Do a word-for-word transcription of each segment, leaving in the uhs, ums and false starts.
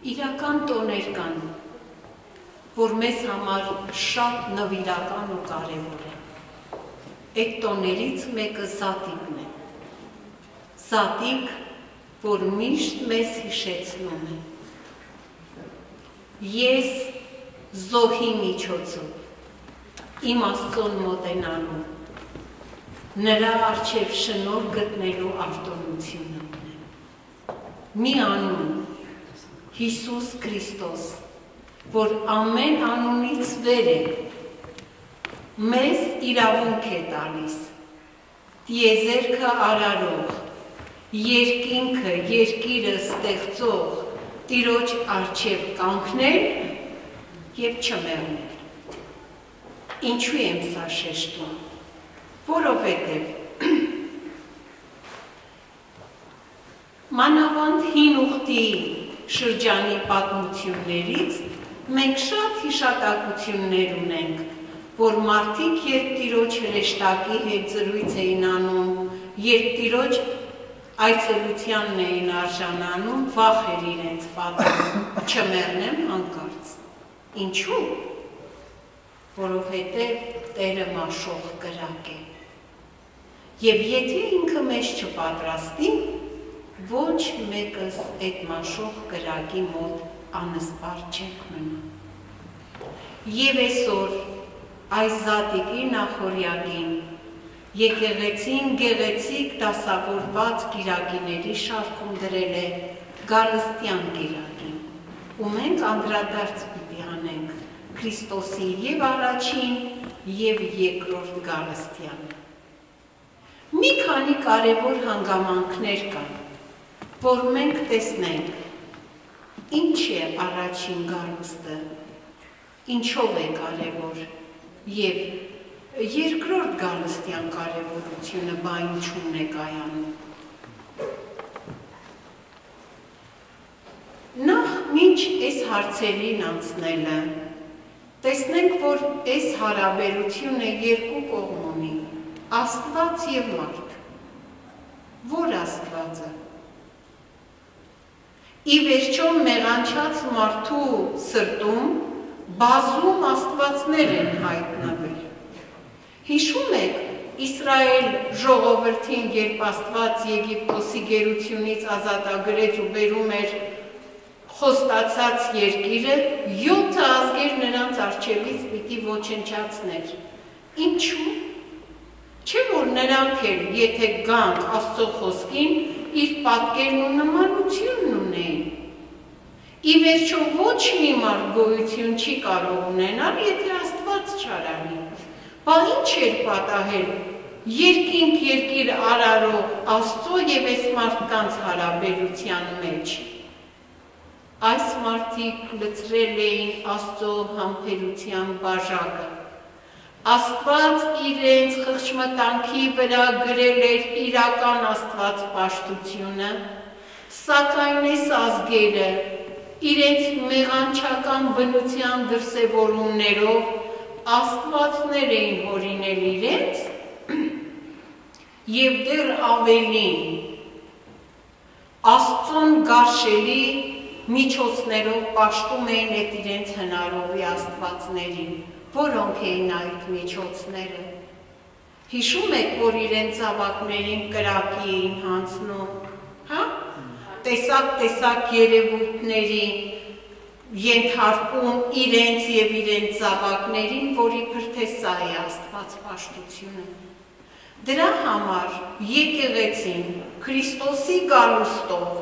իրական տոներ կան, որ մեզ համար շատ նվիրական ու կարևոր է։ Այդ տոներից մեկը Զատիկն է։ Զատիկ, որ միշտ մեզ հիշեցնում է։ Ես զոհի միջոցով իմ Աստծուն մոտենալու, նրա առջև շնորհ գտնելու արտոնությունը ունեմ։ Մի անուն, Հիսուս Քրիստոս, որ ամեն անունից վեր է, մեզ իրավունք է տալիս, տիեզերքը արարող, երկինքը, երկիրը ստեղծող Տիրոջ առջև կանգնել և չմեռնել։ Ինչու եմ սա շեշտում, որովհետև մանավանդ հին ուխտի շրջանի պատմություններից մենք շատ հիշատակություններ ունենք, որ մարդիկ երբ Տիրոջ հրեշտակի հետ զրույց էին անում, երբ Տիրոջ այցելությանն էին արժանանում, վախ էր իրենց պատմում, չմեռնեմ հանկարծ։ Ինչու՞։ Որովհետև Տերը մաշող կրակ է։ Եվ եթե ինքը մեզ չպատրաստի, ոչ մեկս այդ մաշող կրակի մոտ անսպար չենք մնա։ Եվ այսօր այս Զատիկի նախօրյակին եկեղեցին գեղեցիկ դասավորված կիրակիների շարքում դրել է Գալստյան կիրակին, ու մենք անդրադարձ պիտի անենք Քրիստոսի և առաջին և երկրորդ Գալստյանը։ Մի քանի կարևոր հանգամանքներ կան, որ մենք տեսնենք ինչ է առաջին գալուստը, ինչով է կարևոր և երկրորդ Գալստյան կարևորությունը բա ինչու՞ն է կայանում։ Նախ մինչ այս հարցերին անցնելը, տեսնենք, որ այս հարաբերությունը երկու կողմ ունի, Աստված և մարդ։ Որ Աստվածը։ Ի վերջո մեղանչած մարդու սրտում բազում աստվածներ են հայտնվել։ Հիշում եք Իսրայել ժողովրդին, երբ Աստված Եգիպտոսի գերությունից ազատագրեց ու բերում էր խոստացած երկիրը, յոթ ազգեր նրանց առջևից պիտի ոչնչացներ։ Ինչու՞։ Չէ՞ որ նրանք էլ, եթե գանք Աստծո խոսքին, իր պատկերն ու նմանությունն ունեին։ Ի վերջո ոչ մի մարդ գոյություն չի կարող ունենալ, եթե Աստված չարանի։ Բա ինչ էր պատահել երկինք երկիր արարող Աստծո և այս մարդկանց հարաբերության մեջ։ Այս մարդիկ լցրել էին Աստծո համբերության բաժակը։ Աստված իրենց խղճմտանքի վրա գրել էր իրական Աստված պաշտությունը, սակայն այս ազգերը իրենց մեղանչական բնության դրսևորումներով աստվածներ էին հորինել իրենց և դեռ ավելին Աստծուն գարշելի միջոցներով պաշտում էին այդ իրենց հնարովի աստվածներին, որոնք էին այդ միջոցները։ Հիշում եք, որ իրենց զավակներին կրակի էին հանձնում, հա? Տեսակ-տեսակ երևույթների ենթարկում իրենց և իրենց զավակներին, որ իբր թե սա է Աստված պաշտությունը։ Դրա համար եկեղեցին Քրիստոսի գալուստով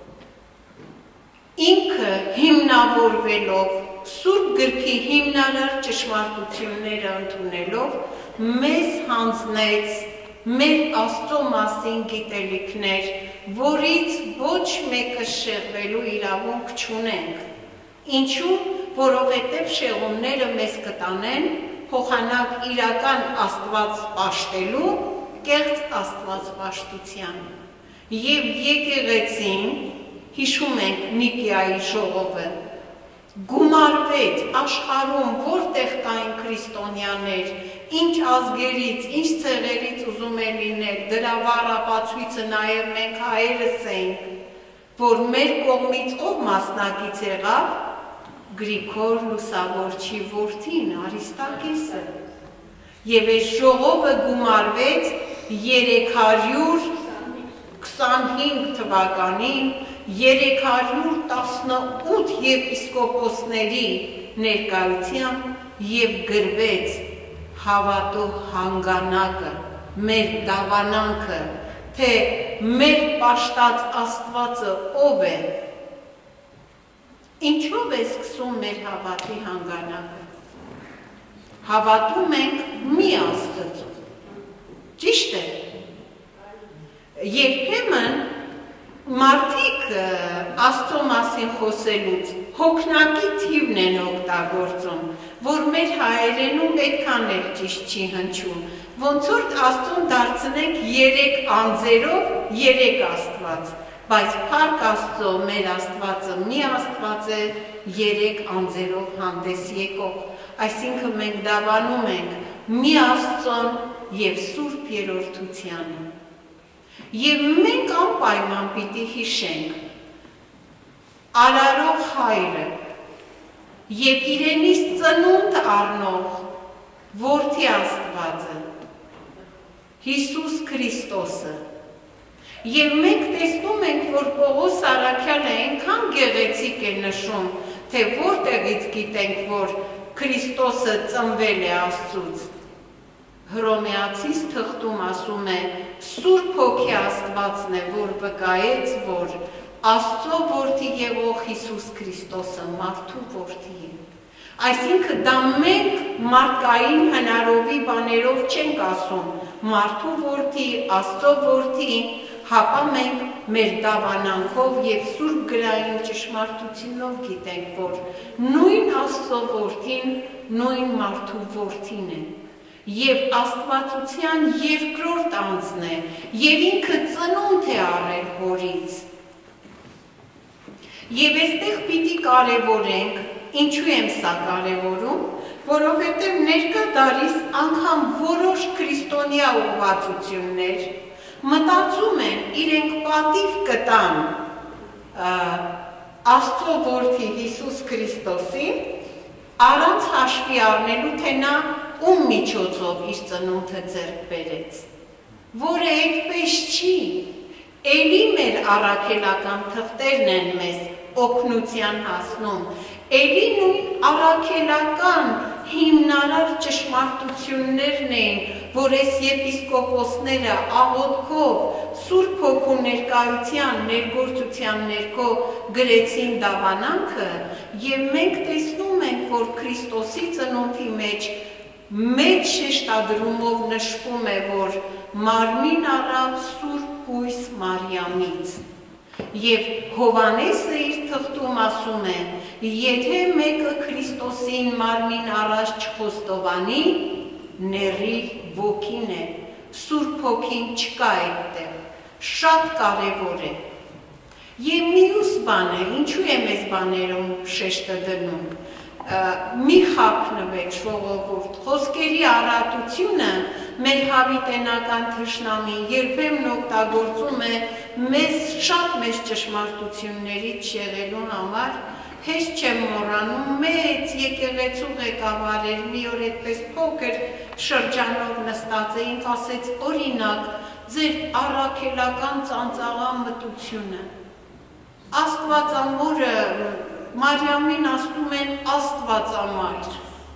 ինքը հիմնավորվելով, Սուրբ գրքի հիմնարար ճշմարտությունները ընդունելով, մեզ հանձնեց մեր Աստծո մասին գիտելիքներ, որից ոչ մեկը շեղվելու իրավունք չունենք։ Ինչու՞, որովհետև շեղումները մեզ կտանեն փոխանակ իրական Աստված պաշտելու կեղծ Աստված պաշտության։ Եվ եկեղեցին, հիշում ենք Նիկիայի ժողովը, գումարվեց աշխարհում, որտեղ կային քրիստոնյաներ, ինչ ազգերից, ինչ ցեղերից ուզում է լինել, դրա վառ ապացույցը նաև մենք հայերս ենք, որ մեր կողմից ով մասնակից եղավ, Գրիգոր Լուսավորչի որդին Արիստակեսը, եւ այս ժողովը գումարվեց երեք հարյուր քսանհինգ թվականին երեք հարյուր տասնութ եպիսկոպոսների ներկայությամբ եւ գրվեց հավատո հանգանակը, մեր դավանանքը, թե մեր պաշտած Աստվածը ով է, ինչով է սկսում մեր հավատի հանգանակը, հավատում ենք մի Աստծու, ճիշտ է, երբեմն մարդիկ Աստծո մասին խոսելուց հոգնակի թիվն են օգտագործում, որ մեր հայերենում այդքան էլ ճիշտ չի հնչում, ոնց որ Աստծուն դարձնենք երեք անձերով երեք Աստված, բայց փառք Աստծո մեր Աստվածը մի Աստված է երեք անձերով հանդես եկող, այսինքն մենք դավանում ենք մի Աստծուն եւ Սուրբ Երրորդությանը։ Եվ մենք անպայման պիտի հիշենք արարող հայրը եւ իրենից ծնունդ առնող որդի Աստվածը Հիսուս Քրիստոսը եւ մենք տեսնում ենք, որ Պողոս առաքյալը այնքան գեղեցիկ է նշում, թե որտեղից գիտենք, որ Քրիստոսը ծնվել է Աստծուց, Հռոմեացիս թղթում ասում է, Սուրբ Հոգի Աստվածն է, որ վկայեց, որ Աստծո որդի եղող Հիսուս Քրիստոսը մարդու որդի է։ Այսինքն դա մենք մարդկային հնարովի բաներով չենք ասում, մարդու որդի, Աստծո որդի, հապա մենք մեր դավանանքով եւ Սուրբ գրային ճշմարտությունով գիտենք, որ նույն Աստծո որդին, նույն մարդու որդին է։ Եվ Աստվածության երկրորդ անձն է, եւ ինքը ծնունդ է առել հորից։ Եվ այստեղ պիտի կարևորենք, ինչու եմ սա կարևորում, որովհետև ներկա դարիս անգամ որոշ քրիստոնյա ուղղվածություններ մտածում են իրենք պատիվ կտան Աստծո որդի Հիսուս Քրիստոսին, առանց հաշվի առնելու, թե նա ում միջոցով իր ծնունդը ձեռք բերեց, որը այդպես չի, էլի մեր առաքելական թղթերն են մեզ օգնության հասնում, էլի նույն առաքելական հիմնարար ճշմարտություններն էին, որ այս եպիսկոպոսները աղոթքով Սուրբ Հոգու ներկայության ներգործության ներքո գրեցին դավանանքը, եւ մենք տեսնում ենք, որ Քրիստոսի ծնունդի մեջ մեծ շեշտադրումով նշվում է, որ մարմին առավ Սուրբ Կույս Մարիամից։ Եվ Հովհաննեսը իր թղթում ասում է, եթե մեկը Քրիստոսին մարմին առած չխոստովանի, ների ոգին է, Սուրբ Հոգին չկա այդտեղ, շատ կարևոր է։ Եվ մյուս բանը, ինչու է մեզ բաներում շեշտը դնում, մի խաբնվեք ժողովուրդ, խոսքերի առատությունը մեր հավիտենական թշնամին երբեմն օգտագործում է մեզ շատ մեծ ճշմարտություններից եղելու համար, հեշտ չեմ մոռանում, մեծ եկեղեցու ղեկավարեր մի օր այդպես փոքր շրջանով նստած էինք, ասեց օրինակ, ձեր առաքելական ծանծաղան մտությունը, Աստվածամորը Մարիամին ասում են Աստվածամայր։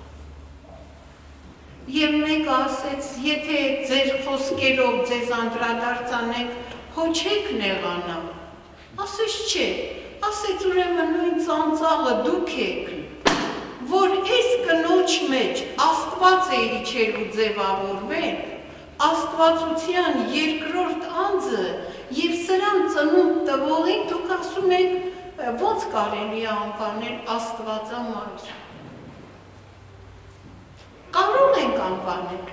Եվ մեկը ասեց, եթե ձեր խոսքերով ձեզ անդրադարձանենք, հո չեք նեղանա։ Ասեց չէ, ասեց ուրեմն նույն ծանծաղը դուք եք, որ այս կնոջ մեջ Աստված է իջել ու ձևավորվել, Աստվածության երկրորդ անձը եւ սրան ծնունդ տվողին դուք ասում եք, ոնց կարելի է անվանել Աստվածամայր։ Կարող ենք անվանել։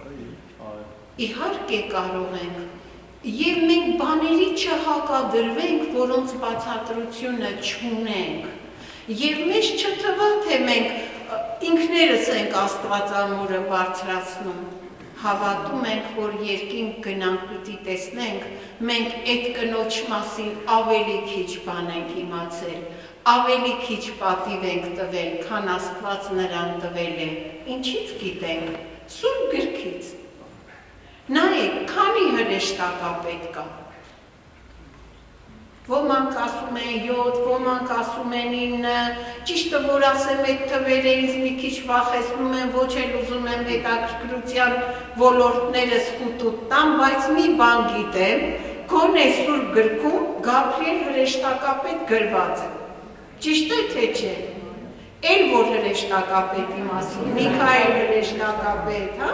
Իհարկե կարող ենք։ Եվ մենք բաների չհակադրվենք, որոնց բացատրությունը չունենք։ Եվ մեզ չթվա, թե մենք ինքներս ենք Աստվածամորը բարձրացնում։ հավատում ենք, որ երկինք գնանք պիտի տեսնենք, մենք այդ կնոջ մասին ավելի քիչ բան ենք իմացել, ավելի քիչ պատիվ ենք տվել, քան Աստված նրան տվել է։ Ինչից գիտենք։ Սուրբ գրքից։ Նայեք, քանի հրեշտակապետ կա։ Ոմանք ասում են յոթ, ոմանք ասում են ինը, ճիշտը որ ասեմ այդ թվերը ինձ մի քիչ վախեցնում են, ոչ էլ ուզում եմ հետաքրքրության ոլորտներս խուտուտ տամ, բայց մի բան գիտեմ, գոնե Սուրբ գրքում Գաբրիել հրեշտակապետ գրված է։ Ճիշտ է թե չէ։ Էլ որ հրեշտակապետի մասին, Միքայել հրեշտակապետ, հա։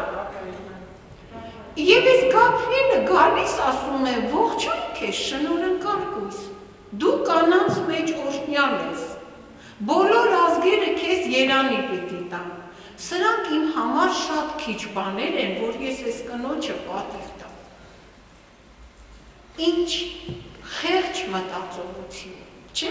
Եվ այս Գաբրիելը գալիս ասում է, ողջույն քեզ շնորհակալ կույս, դու կանանց մեջ օրհնյալ ես, բոլոր ազգերը քեզ երանի պիտի տան, սրանք իմ համար շատ քիչ բաներ են, որ ես այս կնոջը պատիվ տամ։ Ինչ խեղճ մտածողություն, չէ՞։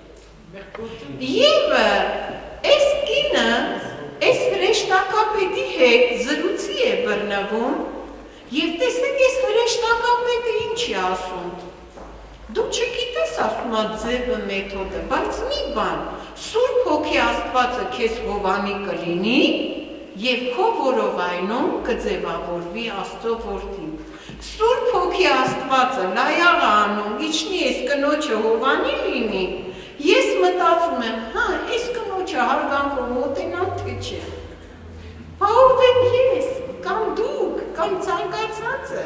Եվ այս կինը, այս հրեշտակապետի հետ զրույցի է բռնվում, և տեսնեք ես հրեշտակապետը ինչ է ասում, դու չգիտես ասում է ձևը մեթոդը, բայց մի բան, Սուրբ Հոգի Աստվածը քեզ հովանի կլինի և քո որովայնում կձևավորվի Աստծո որդին։ Սուրբ Հոգի Աստվածը լայաղ է անում, իջնի այս կնոջը հովանի լինի, ես մտածում եմ, հա, այս կնոջը հարգանքով մոտենամ թե չէ։ Բա ով եմ ես, կամ դուք, կամ ցանկացածը։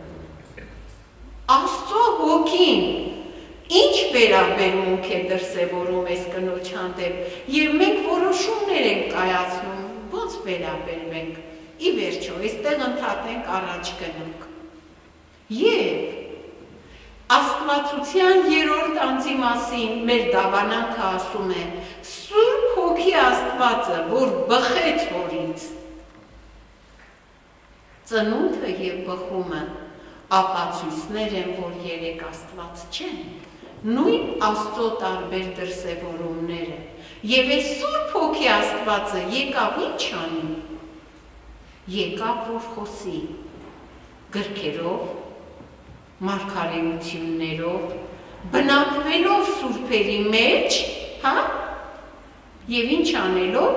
Աստծո Հոգին ինչ վերաբերմունք է դրսևորում այս կնոջ հանդեպ, և մենք որոշումներ ենք կայացնում, ոնց վերաբերվենք, ի վերջո, այստեղ ընդհատենք առաջ գնանք։ Եվ Աստվածության երրորդ անձի մասին մեր դավանանքը ասում է, Սուրբ Հոգի Աստվածը, որ բխեց հորից, ծնունդը և բխումը ապացույցներ են, որ երեք Աստված չեն, նույն Աստծո տարբեր դրսևորումները, և այս Սուրբ Հոգի Աստվածը եկավ ինչ անի, եկավ որ խոսի գրքերով, մարգարեություններով, բնակվելով սուրբերի մեջ, հա, և ինչ անելով,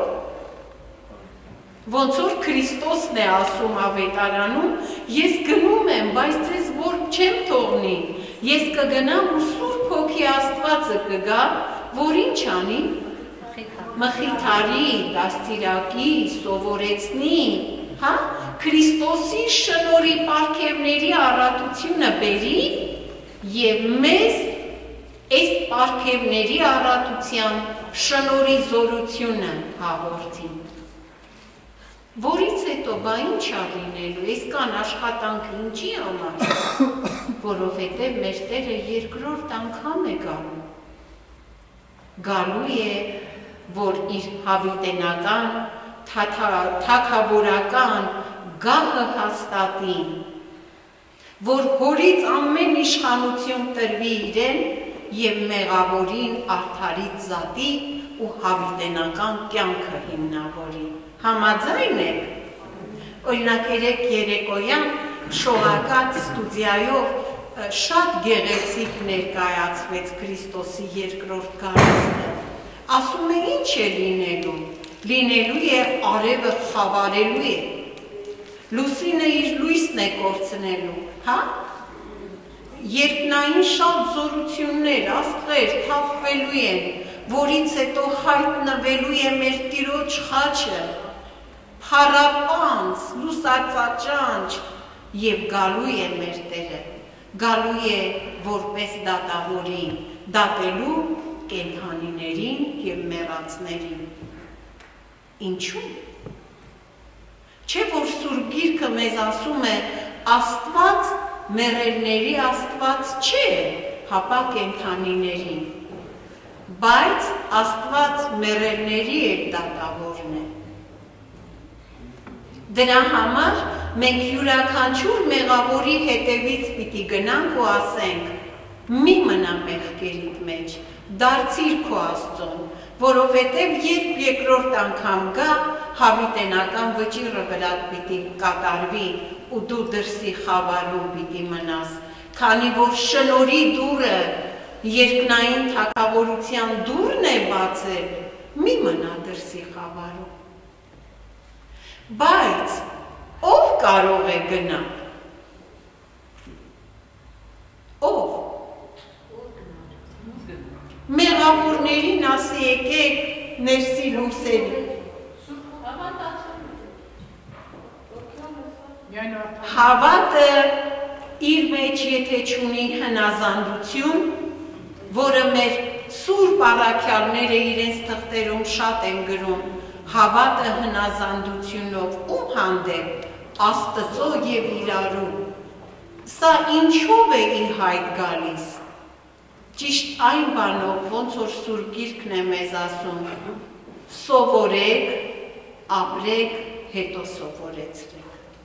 ոնց որ Քրիստոսն է ասում ավետարանում, ես գնում եմ, բայց ձեզ որ չեմ թողնի, ես կգնամ ու Սուրբ Հոգի Աստվածը կգա, որ ինչ անի, մխիթարի, դաստիարակի, սովորեցնի, հա, Քրիստոսի շնորհի պարգևների առատությունը բերի և մեզ այս պարգևների առատության շնորհի զորությունը հաղորդի։ Որից հետո բա ինչ ա լինելու, այսքան աշխատանքը ինչի համար, որովհետև մեր Տերը երկրորդ անգամ է գալու։ Գալու է, որ իր հավիտենական, թագավորական գահը հաստատի, որ հորից ամեն իշխանություն տրվի իրեն և մեղավորին արդարից զատի ու հավիտենական կյանքը հիմնավորի։ Համաձայն եք, օրինակ երեկ երեկոյան շողակաթ ստուդիայով շատ գեղեցիկ ներկայացվեց Քրիստոսի երկրորդ գալուստը, ասում է ինչ է լինելու, լինելու է արևը խավարելու է, լուսինը իր լույսն է կորցնելու, հա? Երկնային շատ զորություններ, աստղեր թափվելու են, որից հետո հայտնվելու է մեր Տիրոջ խաչը, փառապանց, լուսածաճանճ և գալու է մեր Տերը, գալու է որպես դատավորի, դատելու կենդանիներին և մեռածներին։ Ինչու՞։ Չէ որ Սուրբ Գիրքը մեզ ասում է Աստված մեռելների Աստված չէ, հապա կենդանիների, բայց Աստված մեռելների էլ դատավորն է։ Դրա համար մենք յուրաքանչյուր մեղավորի հետևից պիտի գնանք ու ասենք, մի մնա մեղքերիդ մեջ, դարձիր քո Աստծուն, որովհետև երբ երկրորդ անգամ գա, հավիտենական վճիռը վրադ պիտի կատարվի ու դու դրսի խավարում պիտի մնաս, քանի որ շնորհի դուռը երկնային թագավորության դուռն է բացել, մի մնա դրսի խավարում։ Բայց ով կարող է գնալ։ Ով։ Մեղավորներին ասի եկեք ներսի լույսերի։ Հավատը իր մեջ եթե չունի հնազանդություն, որը մեր սուրբ առաքյալները իրենց թղթերում շատ են գրում, հավատը հնազանդությունով ում հանդեպ, Աստծո եւ իրարու։ Սա ինչով է ի հայտ գալիս։ Ճիշտ այն բանով, ոնց որ Սուրբ Գիրքն է մեզ ասում, սովորեք, ապրեք, հետո սովորեցրեք։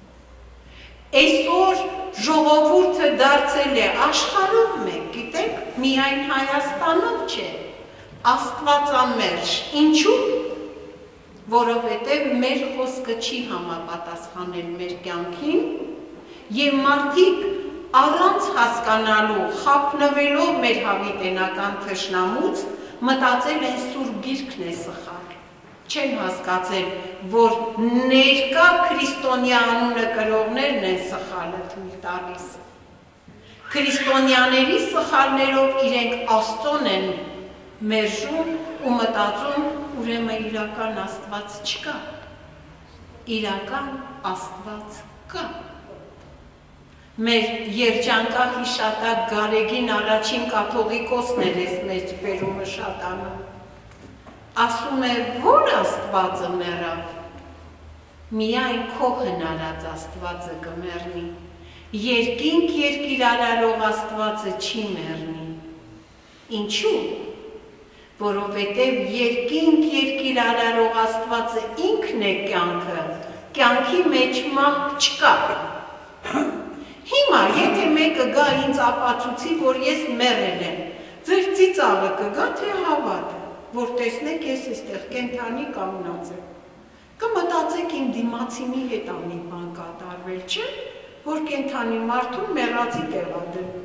Այսօր ժողովուրդը դարձել է աշխարհով մեկ, գիտեք, միայն Հայաստանով չէ, Աստվածամերժ։ Ինչու՞։ Որովհետև մեր խոսքը չի համապատասխանել մեր կյանքին եւ մարդիկ առանց հասկանալու, խափնվելով մեր հավիտենական թշնամուց, մտածել են Սուրբ Գիրքն է սխալ։ Չեն հասկացել, որ ներկա քրիստոնյա անունը կրողներն են սխալը թույլ տալիս։ Քրիստոնյաների սխալներով իրենք Աստծուն են մերժում ու մտածում, ուրեմն իրական Աստված չկա։ Իրական Աստված կա։ Մեր երջանկահիշատակ Գարեգին առաջին կաթողիկոսն էր այս մեծ բերումը շատ անում։ Ասում է, որ Աստվածը մեռավ, միայն քո հնարած Աստվածը կմեռնի, երկինք երկիր արարող Աստվածը չի մեռնի։ Ինչու՞։ Որովհետև երկինք երկիր արարող Աստվածը ինքն է կյանքը, կյանքի մեջ մահ չկա։ Հիմա, եթե մեկը գա ինձ ապացուցի, որ ես մեռել եմ, ձեր ծիծաղը կգա, թե հավատը, որ տեսնեք ես այստեղ կենդանի կանգնած եմ։ Կմտածեք իմ դիմացինի հետ անի բան կատարվել, չէ՞, որ կենդանի մարդուն մեռածի տեղադրում։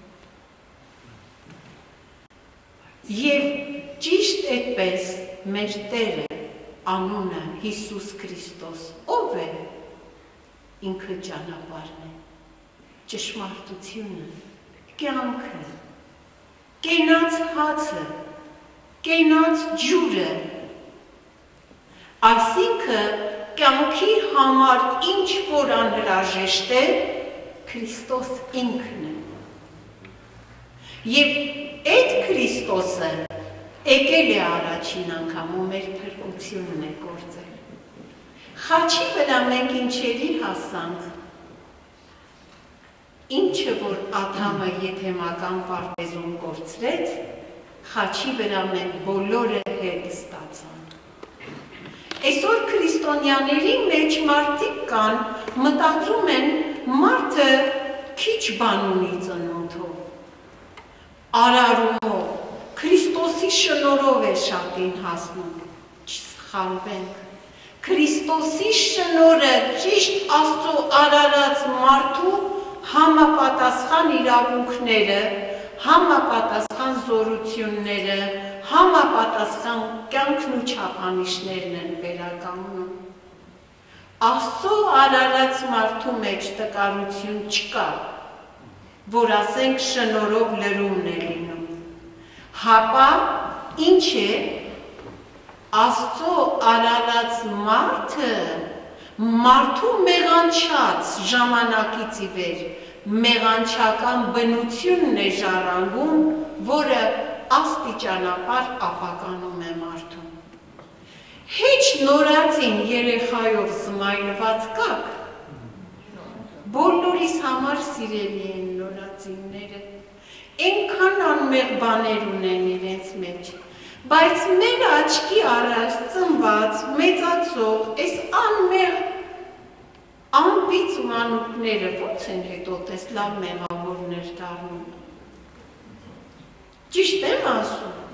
Եվ ճիշտ այդպես մեր Տերը անունը Հիսուս Քրիստոս ով է, ինքը ճանապարհն է, ճշմարտությունը, կյանքը, կենաց հացը, կենաց ջուրը, այսինքն կյանքի համար ինչ որ անհրաժեշտ է, Քրիստոս ինքն է։ Եվ այդ Քրիստոսը եկել է առաջին անգամ ու մեր փրկությունն է գործել։ Խաչի վրա մենք ինչերի հասանք, ինչը որ Ադամը եթեմական պարտեզում կորցրեց, խաչի վրա մենք բոլորը հետ ստացանք։ Այսօր քրիստոնյաների մեջ մարդիկ կան, մտածում են, մարդը քիչ բան ունի ծնունդով, արարումով, Քրիստոսի շնորհով է շատին հասնում, չսխալվենք։ Քրիստոսի շնորհը ճիշտ Աստծո արարած մարդու համապատասխան իրավունքները, համապատասխան զորությունները, համապատասխան կյանքն ու չափանիշներն են վերականգնում։ Աստծո արարած մարդու մեջ տկարություն չկա, որ ասենք շնորհով լրումն է լինում։ Հապա ինչ է Աստծո արարած մարդը մարդու մեղանչած ժամանակից ի վեր մեղանչական բնությունն է ժառանգում, որը աստիճանաբար ապականում է մարդուն։ Հեչ նորածին երեխայով զմայլված կաք, բոլորիս համար սիրելի են նորածինները, այնքան անմեղ բաներ ունեն իրենց մեջ, բայց մեր աչքի առաջ ծնված, մեծացող, այս անմեղ անպիծ մանուկները ոնց են հետո տես լավ մեղավորներ դառնում։ Ճիշտ եմ ասում։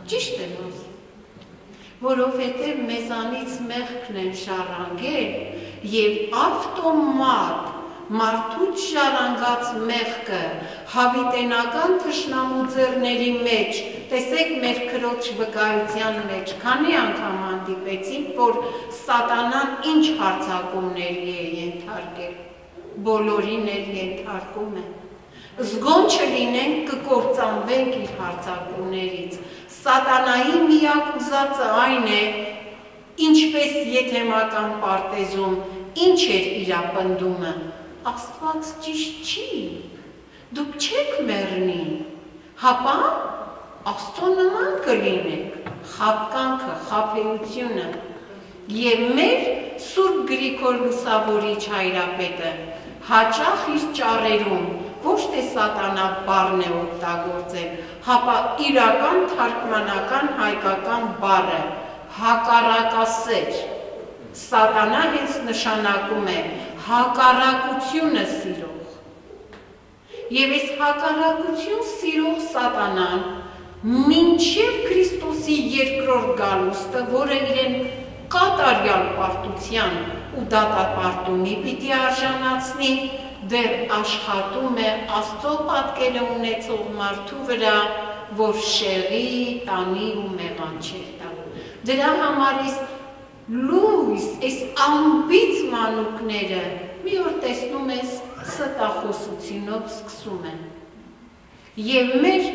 Ճիշտ եմ ասում, որովհետև մեզանից մեղքն են շարանգել և ավտոմատ մարդուց շարանգած մեղքը հավիտենական թշնամու ձեռների մեջ, տեսեք մեր քրոջ վկայության մեջ, քանի անգամ հանդիպեցինք, որ սատանան ինչ հարձակումների է ենթարկել, բոլորին էլ ենթարկում է, զգոն չլինենք կկործանվենք իր հարձակումներից, սատանայի միակ ուզածը այն է, ինչպես եթեմական պարտեզում, ինչ էր իրապնդումը, Աստված ճիշտ չի, դուք չեք մեռնի, հապա Աստծո նման կլինեք, խաբկանքը, խաբեությունը և մեր Սուրբ Գրիգոր Լուսավորիչ հայրապետը հաճախ իր ճառերում ոչ թե սատանա բառն է օգտագործել, հապա իրական թարգմանական հայկական բառը հակառակասեր, սատանա հենց նշանակում է հակառակությունը սիրող և այս հակառակություն սիրող սատանան մինչև Քրիստոսի երկրորդ գալուստը, որը իրեն կատարյալ պարտության ու դատապարտումի պիտի արժանացնի, դեռ աշխատում է Աստծո պատկերը ունեցող մարդու վրա, որ շեղի, տանի ու մեղանչեր տա։ Դրա համար ես լույս, այս ամբից մանուկները մի օր տեսնում ես ստախոսությունով սկսում են։ Եվ մեր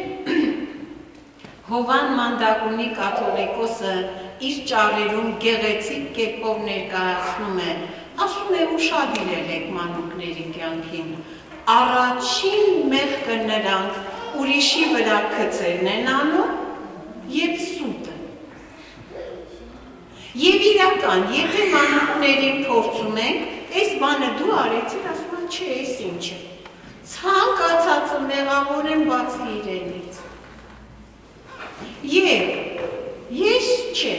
Հովան Մանդակունի կաթոլիկոսը իր ճառերում գեղեցիկ կերպով ներկայացնում է, ասում է ուշադիրել եք մանուկների կյանքին, առաջին մեղքը նրանք ուրիշի վրա գցելն են անում և սուտը։ Եվ իրական, եթե մանուկներին փորձում ենք, այս բանը դու արեցիր, ասում են, չէ, այս ինչ է, ցանկացածը մեղավոր են բացի իրենից։ Եվ ես չէ,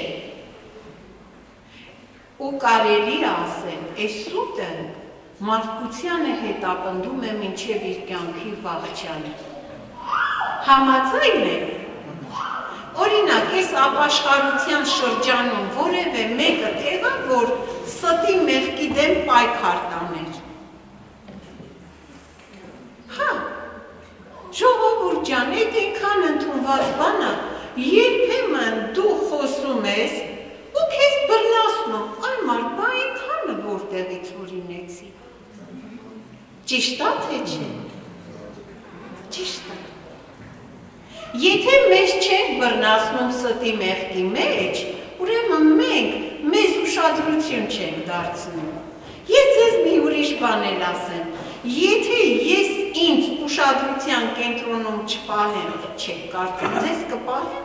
ու կարելի ասել, այս սուտը մարդկությանը հետապնդում է մինչև իր կյանքի վախճանը։ Համաձայն է, օրինակ, այս ապաշխարության շրջանում որևէ մեկը եղա, որ ստի մեղքի դեմ պայքար տաներ։ Հա, ժողովուրդ ջան, այդ այնքան ընդունված բանը, երբեմն դու խոսում ես ու քեզ բռնացնում, այ մարդ, բա այնքանը որտեղից օրինեցի։ Ճիշտ է, թե չէ։ Ճիշտ է։ Եթե մեզ չենք բռնացնում ստի մեղքի մեջ, ուրեմն մենք մեզ ուշադրություն չենք դարձնում։ Ես ձեզ մի ուրիշ բան էլ ասեմ, եթե ես ինձ ուշադրության կենտրոնում չպահեմ, չեք կարծում, ձեզ կպահեմ։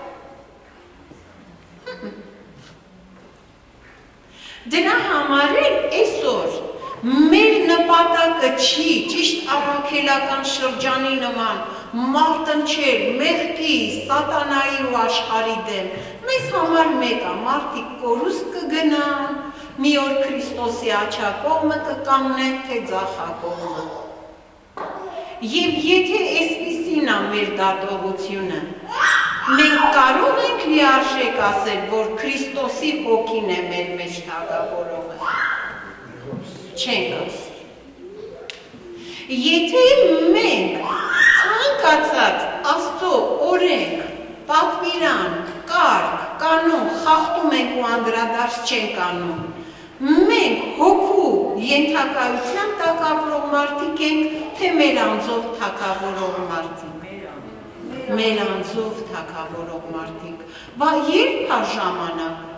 Դրա համար էլ այսօր մեր նպատակը չի ճիշտ առաքելական շրջանի նման մարտնչել մեղքի, սատանայի ու աշխարհի դեմ։ Մեզ համար մեկ է, մարդիկ կորուստ կգնան, մի օր Քրիստոսի աջակողմը կկանգնեն, թե ձախակողմը։ Եվ եթե այսպիսին է մեր դատողությունը, մենք կարող ենք լիարժեք ասել, որ Քրիստոսի հոգին է մեր մեջ թագավորողը։ Չենք ասել։ Եթե մենք ցանկացած Աստծո օրենք, պատվիրան, կարգ, կանոն խախտում ենք ու անդրադարձ չենք անում, մենք հոգու ենթակայության տակ ապրող մարդիկ ենք, թե մեր անձով թագավորող մարդիկ։ Մեր անձով թագավորող մարդիկ։ Բա երբ է ժամանակը։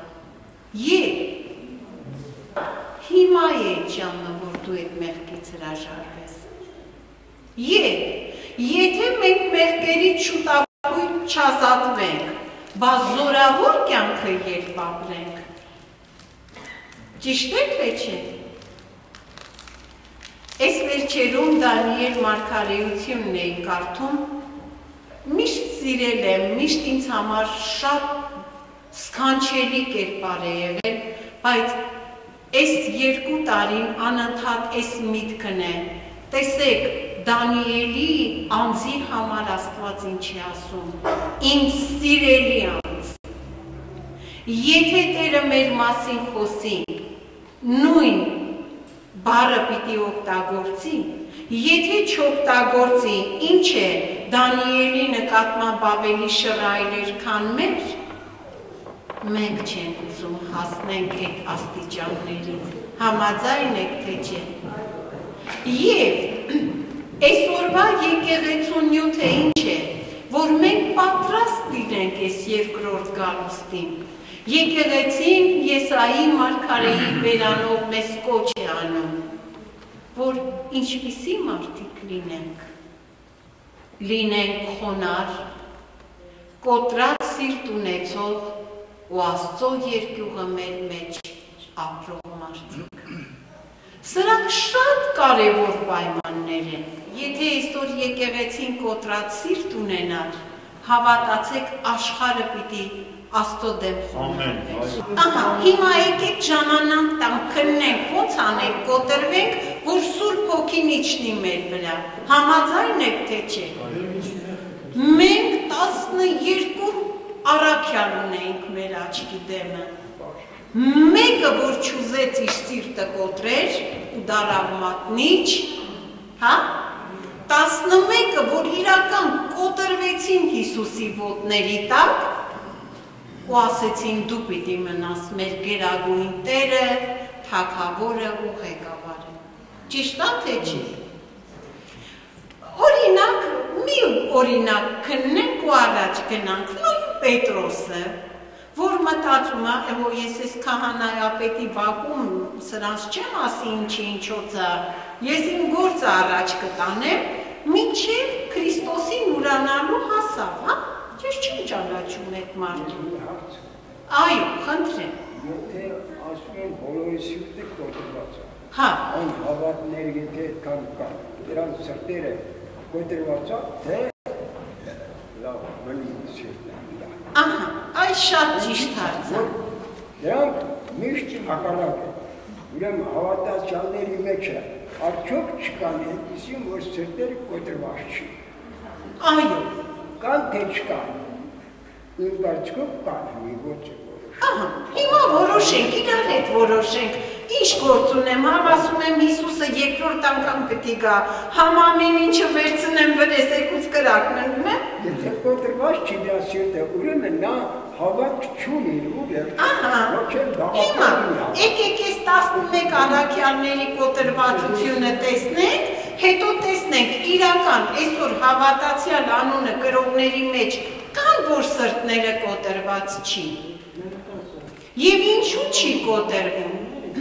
Երբ։ Հիմա է այդ ժամը, որ դու այդ մեղքից հրաժարվես։ Երբ։ Եթե մենք մեղքերից շուտապույտ չազատվենք, բա զորավոր կյանքը երբ ապրենք։ Ճիշտ է, թե չէ։ Այս վերջերում Դանիել մարգարեությունն էի կարդում, միշտ սիրել եմ, միշտ ինձ համար շատ սքանչելի կերպար է եղել, բայց այս երկու տարին անընդհատ այս միտքն է, տեսեք, Դանիելի անձի համար Աստված ինչ է ասում, իմ սիրելի անձ, եթե Տերը մեր մասին խոսի, նույն բառը պիտի օգտագործի, եթե չօգտագործի, ինչ է Դանիելի նկատմամբ ավելի շռայլ էր, քան մեր, մենք չենք ուզում հասնենք այդ աստիճաններին, համաձայն եք թե չէ։ Եվ այսօրվա եկեղեցու նյութը ինչ է, որ մենք պատրաստ լինենք այս երկրորդ գալուստին։ Եկեղեցին Եսայի մարգարեի բերանով մեզ կոչ է անում, որ ինչպիսի մարդիկ լինենք, լինենք խոնար, կոտրած սիրտ ունեցող ու Աստծո երկյուղը մեր մեջ ապրող մարդիկ։ Սրանք շատ կարևոր պայմաններ են, եթե այսօր եկեղեցին կոտրած սիրտ ունենար, հավատացեք աշխարհը պիտի Աստծո դեմ խոնարհվի։ Ահա, հիմա եկեք ժամանակ տամ, քննենք, ոնց անենք, կոտրվենք, որ Սուրբ Հոգին իջնի մեր վրա։ Համաձայն եք թե չէ։ Մենք տասներկու առաքյալ ունենք մեր աչքի դեմը։ Մեկը, որ չուզեց իր սիրտը կոտրեր ու դարավ մատնիչ, հա? տասնմեկը, որ իրական կոտրվեցին Հիսուսի ոտների տակ ու ասեցին դու պիտի մնաս մեր գերագույն Տերը, թագավորը ու ղեկավարը։ Ճիշտ է թե չի։ Օրինակ, մի օրինակ քննենք ու առաջ գնանք, նույն Պետրոսը, որ մտածում է, որ ես ես քահանայապետի բակում սրանց չեմ ասի ինչի ինչոցը, ես իմ գործը առաջ կտանեմ, մինչև Քրիստոսին ուրանալու հասավ, հա? Ես չեմ ճանաչում այդ մարդուն։ Այո, խնդրեմ։ Եթե ասում են բոլորի սիրտը կոտրված է։ Հա։ Անհավատներ եթե կան կան, դրանց սրտերը կոտրված է, թե լավ, մնի սիրտը։ Ահա, այս շատ ճիշտ հարց է։ Դրանք միշտ հակառակ են։ Ուրեմն հավատացյալների մեջ է, արդյոք չկան այնպիսին, որ սրտերը կոտրված չի։ Այո։ Կան թե չկան։ Իմ կարծիքով կան մի ոճ է որոշ։ Ահա, հիմա որոշենք, իրար հետ որոշենք, ինչ գործ ունեմ, համ ասում եմ Հիսուսը երկրորդ անգամ պիտի գա, համ ամեն ինչը վերցնեմ վրես, եկուց կրակն ընկնեմ։ Եթե կոտրված չի դրա սիրտը, ուրեմն նա հավատ չունի ու վերջ։ Ահա, հիմա, եկեք այս տասնմեկ առաքյալների կոտրվածությունը տեսնենք, հետո տեսնենք իրական այսօր հավատացյալ անունը կրողների մեջ կան, որ սրտները կոտրված չի։ Եվ ինչու չի կոտրվում։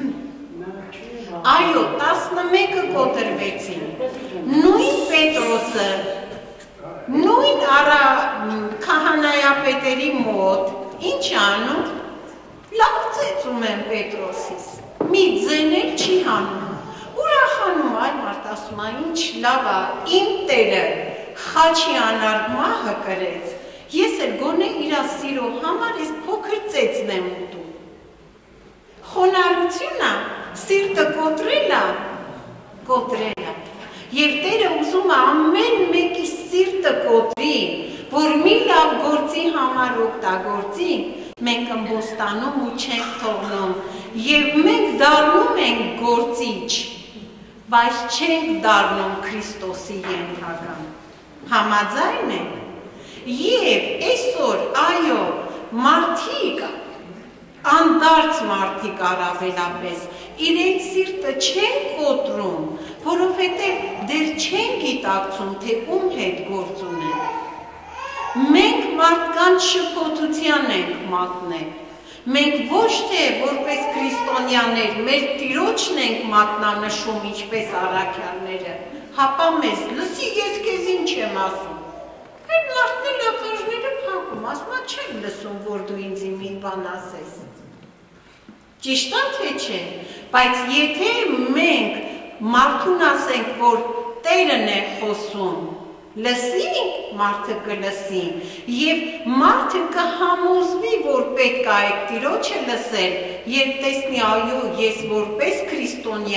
Այո, տասնմեկը կոտրվեցին։ Նույն Պետրոսը, նույն արա քահանայապետերի մոտ ինչ անում, լավ ծեծում են Պետրոսիս, մի ձենել չի հանում, ուրախանում այլ մարդ ասում է, ինչ լավ է, իմ Տերը խաչի անարգ մահը կրեց, ես էլ գոնե իրա սիրո համար ես փոքր ծեծն եմ ուտում։ Խոնարհությունը, սիրտը կոտրելը, կոտրելը, և Տերը ուզում է ամեն մեկի սիրտը կոտրի, որ մի լավ գործի համար օգտագործի, մենք ըմբոստանում ու չենք թողնում, և մենք դառնում ենք գործիչ, բայց չենք դառնում Քրիստոսի ենթական, համաձայն ենք, և այսօր, այո, մարդիկ, անդարձ մարդիկ առավելապես, իրենց սիրտը չեն կոտրում, որովհետև դեռ չեն գիտակցում, թե ում հետ գործ ունեն։ Մենք մարդկանց շփոթության ենք մատնել, մենք ոչ թե որպես քրիստոնյաներ, մեր Տիրոջն ենք մատնանշում, ինչպես առաքյալները, հապա մեզ, լսի ես քեզ ինչ եմ ասում։ Այդ մարդն էլ ախորժները փակում, ասում է չեմ լսում, որ դու ինձ մի բան ասես։ Ճիշտ է թե չէ, բայց եթե մենք մարդուն ասենք, որ Տերն է խոսում, լսի, մարդը կլսի, և մարդը կհամոզվի, որ պետք է այդ Տիրոջը լսել, երբ տեսնի այո, ես որպես քրիստոնյա,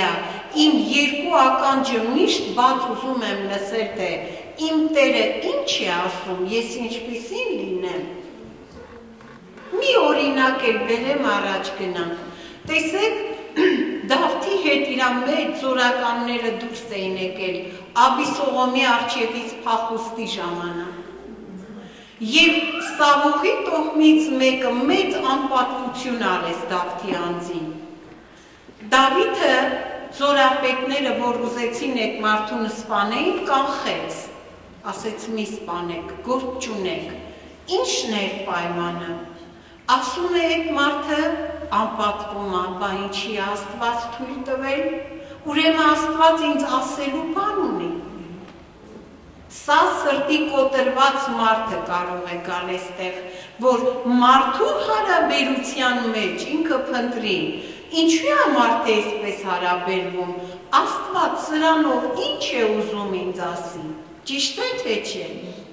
իմ երկու ականջը միշտ բաց ուզում եմ լսել, թե իմ Տերը ինչ է ասում, ես ինչպիսին լինեմ։ Մի օրինակ էլ բերեմ առաջ գնանք։ Տեսեք, Դավթի հետ իր մեծ զորականները դուրս էին եկել Աբիսողոմի առջևից փախուստի ժամանակ։ Եվ Սավուղի տոհմից մեկը մեծ անպատվություն արեց Դավթի անձին։ Դավիթը զորապետները, որ ուզեցին այդ մարդուն սպանեին, կանխեց, ասեց մի սպանեք, գործ չունեք, ինչն էր պայմանը։ Ասում է այդ մարդը անպատվում է, բա ինչի Աստված թույլ տվել, ուրեմն Աստված ինձ ասելու բան ունի։ Սա սրտի կոտրված մարդը կարող է գալ այստեղ, որ մարդու հարաբերության մեջ ինքը փնտրի, ինչու է մարդը այսպես հարաբերվում, Աստված սրանով ինչ է ուզում ինձ ասի, ճիշտ է թե չէ։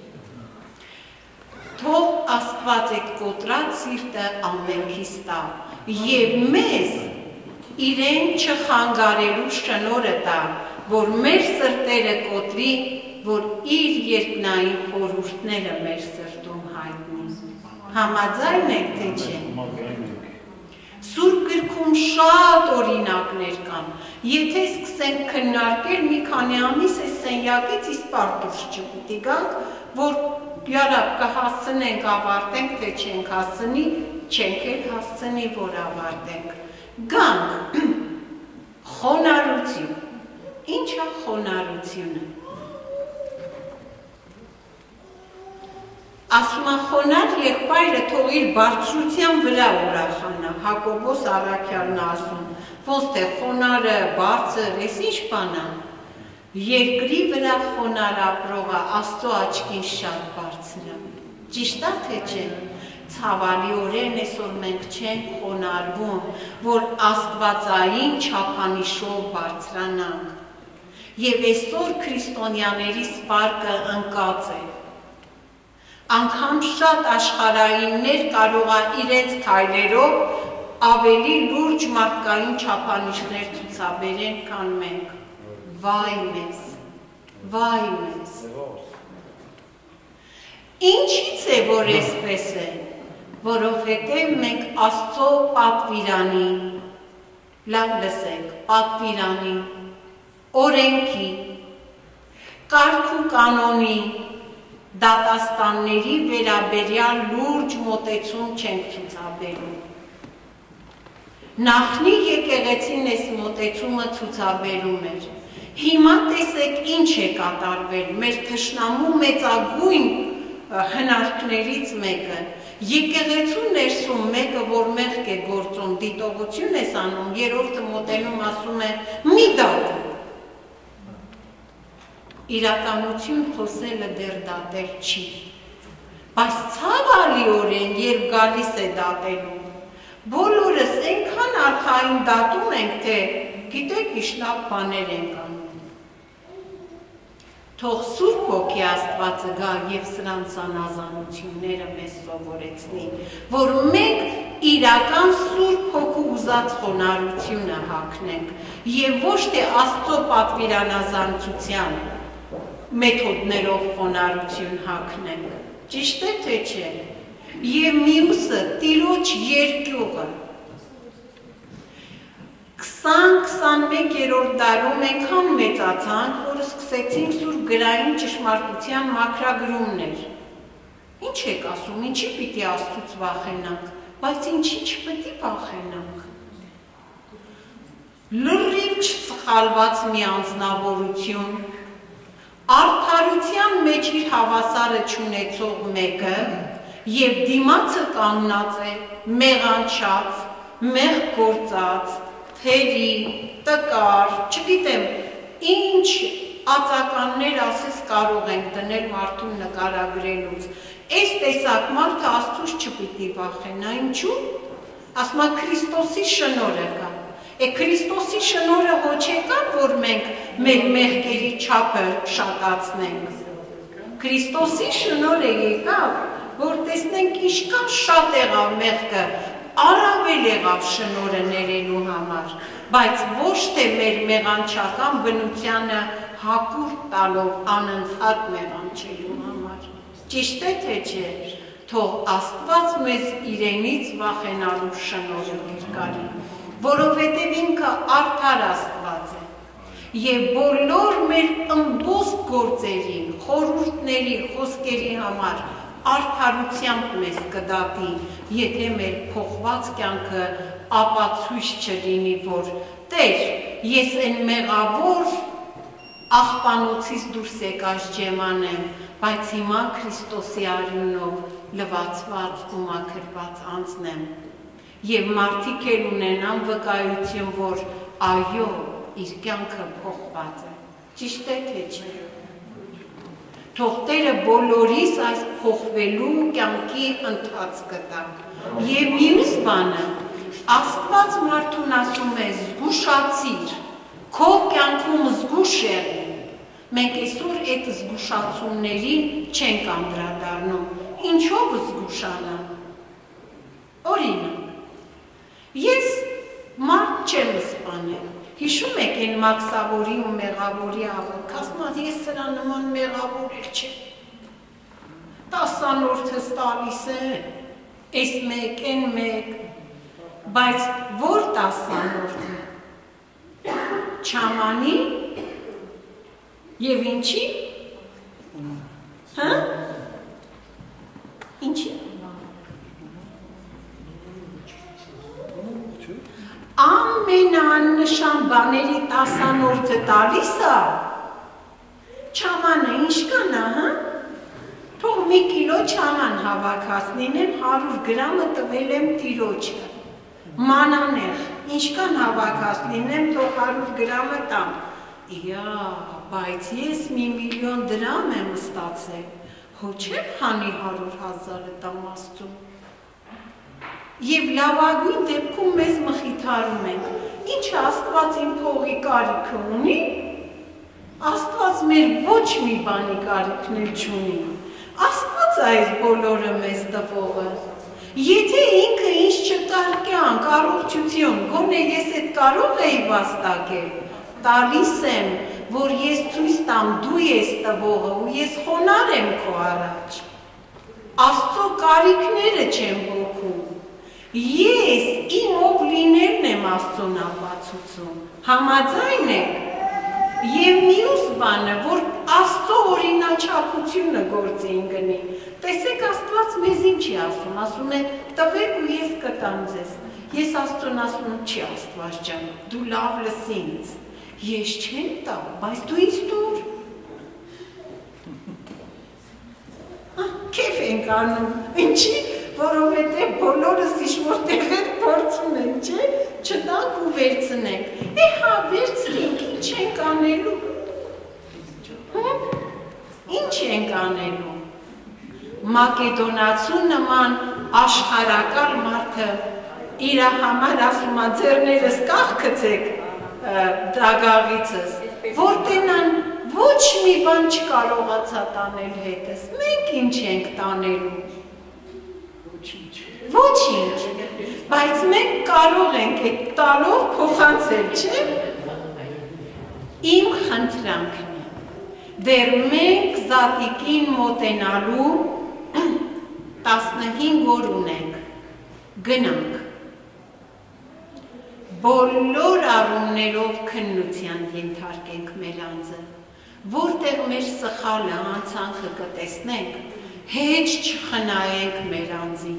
Թող Աստված այդ կոտրած սիրտը ամենքից տա և մեզ իրեն չխանգարելու շնորհը տա, որ մեր սրտերը կոտրի, որ իր երկնային խորհուրդները մեր սրտում հայտնի։ Համաձայն եք թե չէ։ Սուրբ գրքում շատ օրինակներ կան։ Եթե սկսենք քննարկել, մի քանի ամիս այս սենյակից իսպար դուրս չպիտի գանք, որ Yarab կհասցնենք ավարտենք, թե չենք հասցնի, չենք էլ հասցնի, որ ավարտենք։ Գանք, խոնարհություն։ Ինչ է խոնարհությունը։ Ասում է խոնար եղբայրը թող իր բարձրության վրա ուրախանա, Հակոբոս առաքյալն ասում, ոնց թե խոնարը բարձր, ես ինչ բան է։ Երկրի վրա խոնար ապրողը Աստծո աչքին շատ բարձր է։ Ճիշտ է թե չէ։ Ցավալիորեն այսօր մենք չենք խոնարհվում, որ աստվածային չափանիշով բարձրանանք։ Եվ այսօր քրիստոնյաների սպարկը ընկած է։ Անգամ շատ աշխարհայիններ կարող է իրենց քայլերով ավելի լուրջ մարդկային չափանիշներ ցուցաբերեն, քան մենք։ Վայ մեզ, վայ մեզ։ Ինչից է, որ այսպես է, որովհետև մենք Աստծո պատվիրանի, լավ լսեք, պատվիրանի, օրենքի, կարգ ու կանոնի, դատաստանների վերաբերյալ լուրջ մոտեցում չենք ցուցաբերում։ Նախնի եկեղեցին այս մոտեցումը ցուցաբերում էր։ Հիմա տեսեք ինչ է կատարվել, մեր թշնամու մեծագույն հնարքներից մեկը, եկեղեցու ներսում մեկը, որ մեղք է գործում, դիտողություն ես անում, երրորդը մոտենում ասում է մի դատ։ Իրականություն խոսելը դեռ դատել չի, բայց ցավալիորեն, երբ գալիս է դատելու, բոլորս այնքան արխային դատում ենք, թե գիտեք ինչ լավ բաներ ենք անում։ Թող Սուրբ Հոգի Աստվածը գա և սրանց անազանությունները մեզ սովորեցնի, որ մենք իրական Սուրբ Հոգու ուզած խոնարհությունը հագնենք և ոչ թե Աստծո պատվիրանազանցության մեթոդներով խոնարհություն հագնենք, ճիշտ է թե չէ, և մյուսը տիրոջ երկյուղը։ քսան-քսանմեկերորդ դարում այնքան մեծացանք, որ սկսեցինք Սուրբ գրային ճշմարտության մաքրագրումներ։ Ինչ եք ասում, ինչի պիտի Աստծուց վախենանք, բայց ինչի չպետք է վախենանք։ Լրիվ չսխալված մի անձնավորություն, արդարության մեջ իր հավասարը չունեցող մեկը և դիմացը կանգնած է, մեղանչած, մեղք գործած, թերի, տկար, չգիտեմ, ինչ ածականներ ասես կարող ենք դնել մարդուն նկարագրելուց։ Այս տեսակ մարդը Աստծուց չպիտի վախենա, ինչու՞։ Ասում է Քրիստոսի շնորհը կա։ Է Քրիստոսի շնորհը ոչ եկա, որ մենք մեր մեղքերի չափը շատացնենք։ Քրիստոսի շնորհը եկավ, որ տեսնենք ինչքան շատ եղավ մեղքը, առավել եղավ շնորհը ներելու համար, բայց ոչ թե մեր մեղանչական բնությանը հակուրդ տալով անընդհատ մեղանչելու համար։ Ճիշտ է թե չէ, թող Աստված մեզ իրենից վախենալու շնորհ կարի, որովհետև ինքը արդար Աստված է, եւ բոլոր մեր ըմբոստ գործերի, խորհուրդների, խոսքերի համար արդարությամբ մեզ կդատի, եթե մեր փոխված կյանքը ապացույց չլինի, որ Տեր, ես այն մեղավոր աղբանոցից դուրս եկած ջեման եմ, բայց հիմա Քրիստոսի արյունով լվացված ու մաքրված անձնեմ, եւ մարդիկ էլ ունենան վկայություն, որ այո, իր կյանքը փոխված է, ճիշտ է թե չէ։ Թող Տերը բոլորիս այս փոխվելու կյանքի ընթացքը տա։ Եվ մյուս բանը, Աստված մարդուն ասում է զգուշացիր, քո կյանքում զգուշ եղիր։ Մենք այսօր այդ զգուշացումներին չենք անդրադառնում։ Ինչով զգուշանալ։ Օրինակ, ես մարդ չեմ սպանել։ Հիշում եք այն Մաքսավորի ու Մեղավորի աղոթքը, ասում եմ, ես սրա նման մեղավոր էլ չեմ։ Տասանորդս տալիս է, այս մեկ, այն մեկ, բայց որ տասանորդը։ Չամանի եւ ինչի։ Հա? Ինչի։ Ամենանշան բաների տասանորդը տալիս է, չամանը ինչքան է, հա? Թող մի կիլո չաման հավաքածնին եմ, հարյուր գրամը տվել եմ տիրոջը, մանանեղ, ինչքան հավաքածնին եմ, թող հարյուր գրամը տամ, իա, բայց ես մի միլիոն դրամ եմ ստացել, հո չեմ հանի հարյուր հազարը տամ Աստծուն։ Եվ լավագույն դեպքում մեզ մխիթարում ենք, ինչը Աստված իմ փողի կարիքը ունի, Աստված մեր ոչ մի բանի կարիքն էլ չունի, Աստված այս բոլորը մեզ տվողը, եթե ինքը ինձ չտար կյանք, առողջություն, գոնե ես այդ կարող էի վաստակել, տալիս եմ, որ ես ցույց տամ դու ես տվողը ու ես խոնար եմ քո առաջ, Աստծո կարիքները չեմ հոգում, ես իմ ով լինելն եմ Աստծուն ապացուցում, համաձայն եք, եւ մյուս բանը, որ Աստծո օրինաչափությունը գործին գնի, տեսեք Աստված մեզ ինչի ասում, ասում է տվեք ու ես կտամ ձեզ, ես Աստծուն ասում չի Աստված ջան, դու լավ լսի ինձ, ես չեմ տա, բայց դու ինձ տուր, քեֆ ենք անում, ինչի, որովհետև բոլորս ինչ-որ տեղեր փորձում ենք, չէ, չտանք ու վերցնենք, է հա վերցրինք, ինչ ենք անելու, ինչ ենք անելու, Մակեդոնացու նման աշխարհակալ մարդը իր համար ասում է ձեռներս կախքցեք դագաղիցս, որ տենան ոչ մի բան չկարողացա տանել հետս, մենք ինչ ենք տանելու, ոչինչ, բայց մենք կարող ենք այդ տալով փոխանցել, չէ՞, իմ խնդրանքն է, դեռ մենք զատիկին մոտենալու տասնհինգ օր ունենք, գնանք, բոլոր առումներով քննության ենթարկենք մեր անձը, որտեղ մեր սխալը անցանքը կտեսնենք, հեչ չխնայենք մեր անձին,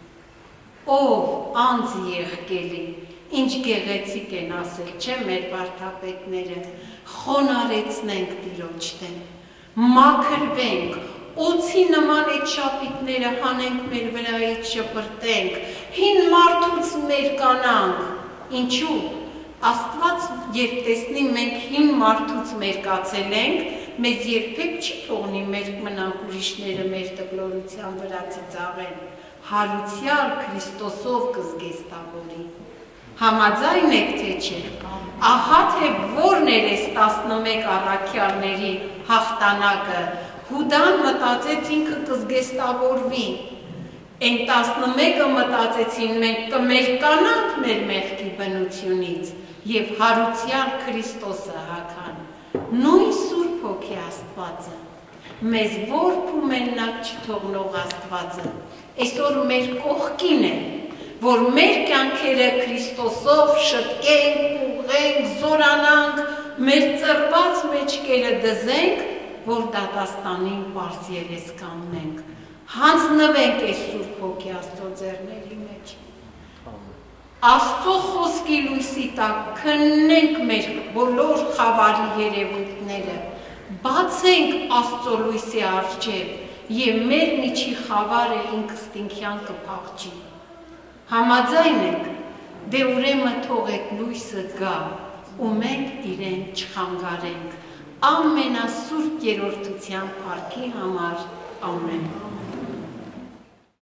ով անձ եղկելի, ինչ գեղեցիկ են ասել, չէ մեր վարդապետները, խոնարեցնենք Տիրոջ դեմ, մաքրվենք, օձի նման այդ շապիկները հանենք մեր վրայից շպրտենք, հին մարդուց մեր կանանք, ինչու, Աստված երբ տեսնի մենք հին մարդուց մերկացել ենք, մեզ երբեք չի թողնի մեր մնանք ուրիշները մեր տկլորության վրա ծիծաղեն, հարուցյալ Քրիստոսով կզգեստավորի, համաձայն եք թե չէ, ահա թե որն էր այս տասնմեկ առաքյալների հաղթանակը, Հուդան մտածեց ինքը կզգեստավորվի, Են տասնմեկը մտածեցին մենք կմերկանանք մեր մեղքի բնությունից և հարուցյալ Քրիստոսը հագան, նույն Սուրբ Հոգի Աստվածը, մեզ որբ ու մենակ չթողնող Աստվածը, այսօր մեր կողքին է, որ մեր կյանքերը Քրիստոսով շտկենք, ուղենք, զորանանք, մեր ծռված մեջքերը դզենք, որ դատաստանին պարզ երես կանգնենք, հանձնվենք այս Սուրբ Հոգի Աստծո ձեռների մեջ։ Աստծո խոսքի լույսի տակ քննենք մեր բոլոր խավարի երևույթները, բացենք Աստծո լույսի առջև և մեր միջի խավարը ինքստինքյան կփախչի։ Համաձայն եք, դե ուրեմն թողեք լույսը գա ու մենք իրեն չխանգարենք, ամենասուրբ երրորդության փառքի համար, ամեն։